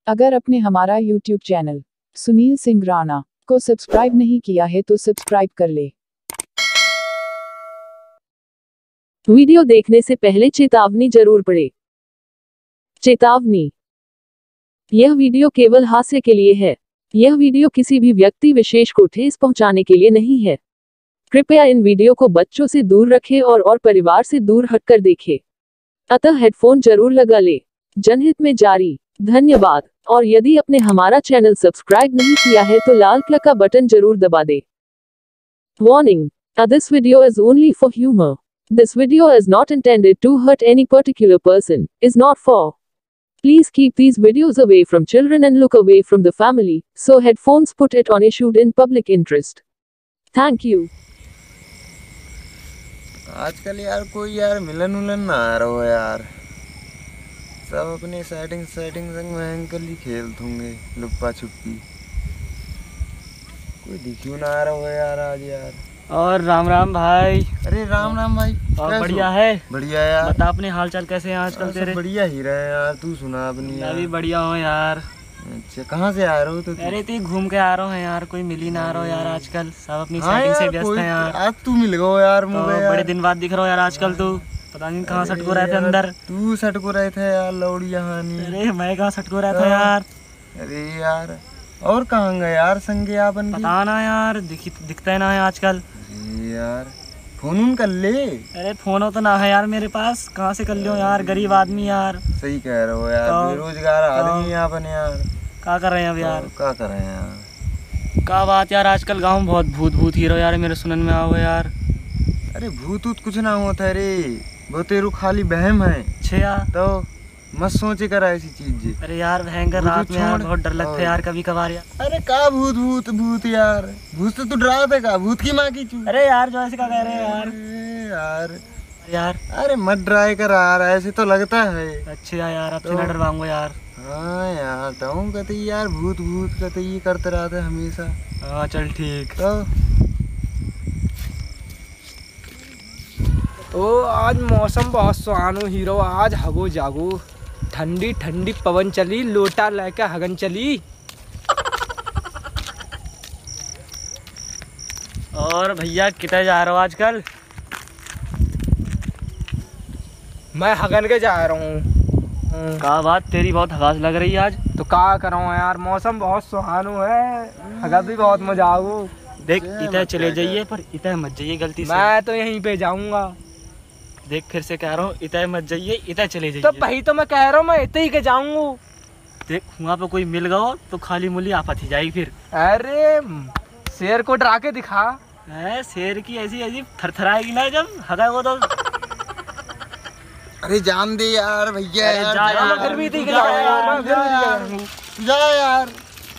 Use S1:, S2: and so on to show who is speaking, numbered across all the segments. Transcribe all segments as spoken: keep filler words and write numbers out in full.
S1: अगर आपने हमारा यूट्यूब चैनल सुनील सिंह राणा को सब्सक्राइब नहीं किया है तो सब्सक्राइब कर ले।
S2: वीडियो देखने से पहले चेतावनी जरूर पढ़े। चेतावनी, यह वीडियो केवल हास्य के लिए है। यह वीडियो किसी भी व्यक्ति विशेष को ठेस पहुंचाने के लिए नहीं है। कृपया इन वीडियो को बच्चों से दूर रखें और और परिवार से दूर हटकर देखें। अतः हेडफोन जरूर लगा ले। जनहित में जारी। धन्यवाद। और यदि आपने हमारा चैनल सब्सक्राइब नहीं किया है तो लाल कलर का बटन जरूर दबा दे। Warning, this video is only for humour. This video is not intended to hurt any particular person, is not for. Please keep these videos away from children and look away from the family, so headphones put it on issued in public interest. Thank you.
S3: आजकल यार कोई यार मिलन उलन ना आ रहा हो यार, सब अपनी सेटिंग सेटिंग संग भयंकर ही खेलते होंगे लुक्का छुपी। कोई दिखियो ना आ रहा हो यार आज यार।
S4: और राम राम भाई।
S3: अरे राम राम भाई।
S4: और बढ़िया है?
S3: बढ़िया यार।
S4: बता अपने हाल चाल कैसे हैं आजकल तेरे?
S3: बढ़िया ही रहे यार, तू सुना अपनी।
S4: मैं भी बढ़िया हूँ यार।
S3: अच्छा, कहाँ से आ रहे हो? तो
S4: अरे तू घूम के आ रहा हूँ यार, कोई मिल ही ना आ रहा हो यार आजकल, सब अपनी सेटिंग से व्यस्त है यार।
S3: आज तू मिल गयो यार मुझे
S4: तो
S3: यार।
S4: बड़े दिन बाद दिख रहा हो यार आजकल तू, पता नहीं कहाँ सटको रहे थे अंदर।
S3: तू सटको रहे थे यार लौड़ी यहाँ।
S4: अरे मैं कहाँ सटको रहा था यार।
S3: अरे यार और कहाँ गए यार संगे आपन?
S4: पता ना यार, दिख दिखता है ना है आजकल
S3: यार। फोन उन कर ले।
S4: अरे फोन हो तो ना है यार मेरे पास, कहाँ से कर लियो यार, गरीब आदमी यार।
S3: सही कह रहे हो यार,
S4: तो,
S3: बेरोजगार आदमी यहाँ अपन यार।
S4: क्या कर रहे हैं अब यार?
S3: तो, क्या कर रहे हैं यार?
S4: क्या बात यार, आजकल गाँव में बहुत भूत भूत हीरो यार, मेरे सुनन में आओ यार।
S3: अरे भूत उत कुछ ना होता रे, वो तेरू खाली बहम है।
S4: छया
S3: तो मत सोचे करा ऐसी चीज।
S4: अरे यार भयंकर रात में यार बहुत डर लगता है यार कभी कभार यार।
S3: अरे का भूत भूत भूत यार, भूत से तू डरा थे का? भूत की माँ की चू।
S4: अरे यार जो ऐसे क्या कह रहे हैं यार।
S3: यार
S4: यार
S3: अरे मत डराए कर यार, ऐसे तो लगता है।
S4: अच्छा यार, अब से ना डरवाऊंगा यार।
S3: हाँ यार तो कहते यार भूत भूत कहते ये करते रहते हमेशा।
S4: हाँ चल ठीक।
S3: तो
S5: तो आज मौसम बहुत सुहानो हीरो, आज हगो जागो, ठंडी ठंडी पवन चली, लोटा लेके हगन चली।
S4: और भैया कितने जा रहे हो आजकल?
S5: मैं हगन के जा रहा हूँ।
S4: क्या बात, तेरी बहुत हवास लग रही है आज।
S5: तो क्या करूँ यार, मौसम बहुत सुहानो है, हगा भी बहुत मजा आओ।
S4: देख इधर चले जाइए पर इधर मत जाइए गलती से।
S5: मैं तो यहीं पे जाऊंगा।
S4: देख फिर से कह रहा हूँ, इधर मत जाइए, इधर चले जाइए।
S5: तो भाई तो मैं कह रहा हूँ, मैं इतने ही के जाऊंगा।
S4: देख वहाँ पे कोई मिल गया तो खाली मूली आफत ही जाएगी फिर।
S5: अरे शेर को डरा के दिखा।
S4: है शेर की ऐसी ऐसी थरथराएगी ना जब हगा वो तो।
S3: अरे जान दे यार भैया यार,
S4: जा यार,
S5: फिर भी ठीक है
S3: जा
S5: यार,
S3: जा यार, जा यार।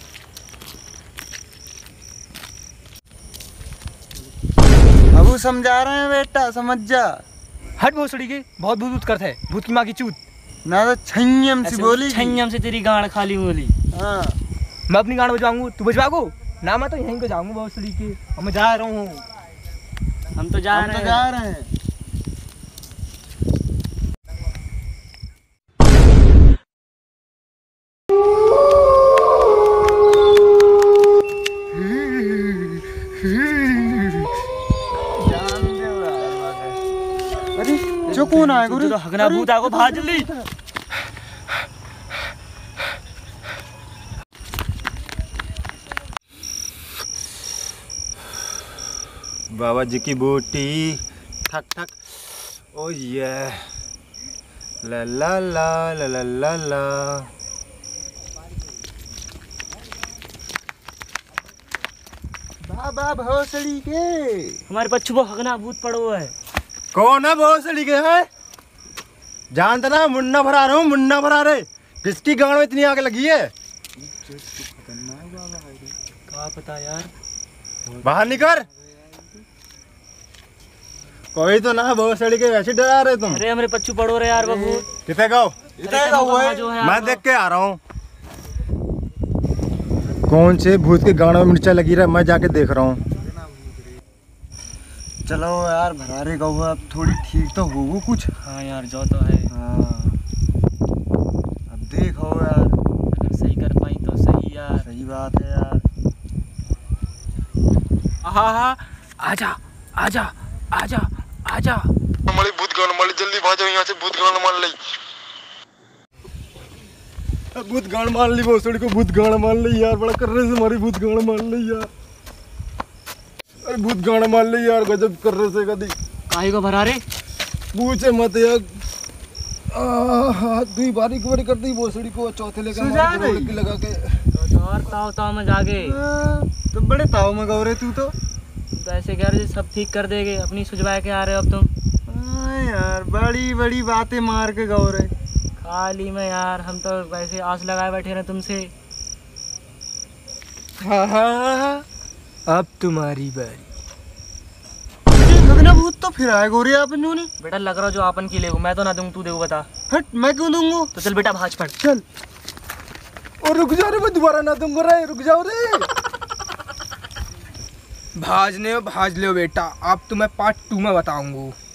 S3: अब समझा रहे हैं बेटा, समझ जा।
S5: हट भोसड़ी के, बहुत भूत भूत करते है, भूत की माँ की चूत।
S3: ना तो छय्यम से बोली,
S4: छय्यम से तेरी गांड खाली बोली।
S3: हाँ
S5: मैं अपनी गाड़ बजवाऊंगा, तू बजवागो ना? मैं तो यहीं को जाऊंगा भोसड़ी के, और मैं जा रहा हूँ।
S4: हम तो जा
S3: हम
S4: रहे
S3: तो
S4: हैं
S3: जा रहे हैं। अरे जो कौन आएगा?
S4: तो हगना भूत आगो, भाग जल्दी।
S3: बाबा जी की बूटी ठक ठक। ओ ये ला ला ला ला ला ला ला। बाबा भोसड़ी के
S4: हमारे बच्चों को हगना भूत पड़ो है।
S3: कौन है भोसड़ी के? है जानता ना, मुन्ना भरा रहा हूँ, मुन्ना भरा रहे। किसकी गांड में इतनी आग लगी है?
S4: क्या पता यार।
S3: बाहर निकल। कोई तो ना भोसड़ी के वैसे डरा रहे तुम।
S4: अरे हमारे बच्चों पड़ो रहे यार बाबू।
S3: कितने गाओ? मैं देख के आ रहा हूँ। कौन से भूत के गानों में मिर्चा लगी रहा है, मैं जाके देख रहा हूँ। चलो यार भरारे गऊ अब थोड़ी ठीक तो होगी कुछ।
S4: हाँ यार जो तो है।
S3: हाँ अब देखो यार
S4: सही कर
S3: रात है यार।
S5: हाँ हाँ आजा आजा आजा आजा।
S3: हमारी भूत गान मार ली, जल्दी भागो यहाँ से, भूत गान मार ली, भूत गान मार ली, भोसड़ी को भूत गान मार ली यार, बड़ा कर रहे से हमारी भूत गान मार ली यार। अरे भूत गान मार ली यार, गजब कर रहे से कदी।
S4: काहे को भरा रे?
S3: पूछे मत यार, हाथ भी बारीक बारीक कर दी भोसड़ी को, चौथे लेकर लगा के
S4: तो और ताव ताव में जागे।
S3: तो बड़े ताव में गौ रहे तू तो।
S4: तो ऐसे कह रहे सब ठीक कर देगे, अपनी सुझवा के आ रहे हो अब तुम।
S3: हाँ यार, बड़ी बड़ी बातें मार के गौ रहे
S4: खाली में यार, हम तो वैसे आस लगाए बैठे रहे तुमसे।
S5: हाँ हाँ हाँ अब तुम्हारी बारी।
S3: गगना भूत तो फिर आए गोरे आपन ने।
S4: बेटा लग रहा जो आपन की ले मैं तो ना दूं, तू देखो बता।
S3: हट, मैं क्यों दूंगा?
S4: तो चल बेटा भाज पड़।
S3: चल। और रुक जा रे, मैं दोबारा ना दूंगा रे, रुक जाओ रे।
S5: भाजने हो भाज लो बेटा, अब तुम्हें पार्ट टू में बताऊंगा।